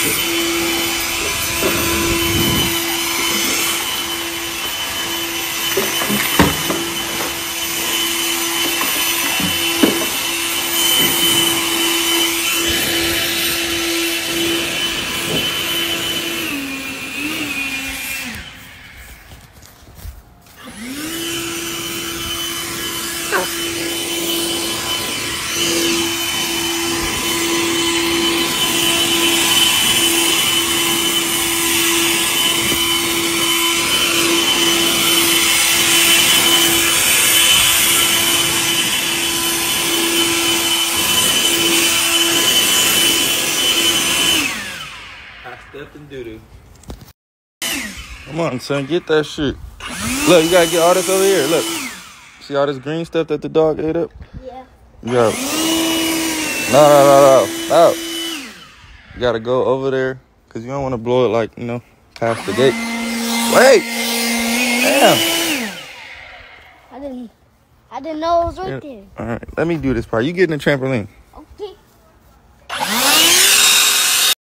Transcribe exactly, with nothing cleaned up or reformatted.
Stepped in doo-doo. Come on, son, get that shit. Look, you gotta get all this over here. Look. See all this green stuff that the dog ate up? Yeah. You gotta... No, no, no, no. No. You gotta go over there, because you don't want to blow it like, you know, past the gate. Wait! Damn! I didn't... I didn't know it was right there. All right, let me do this part. You get in the trampoline.